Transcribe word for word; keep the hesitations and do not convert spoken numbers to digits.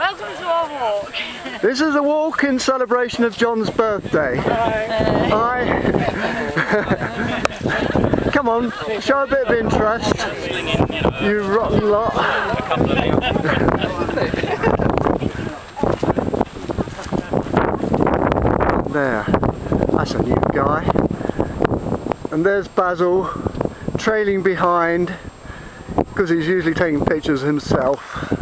Welcome to our walk. This is a walk in celebration of John's birthday. Hi. Come on, show a bit of interest. You rotten lot. There, that's a new guy. And there's Basil trailing behind because he's usually taking pictures himself.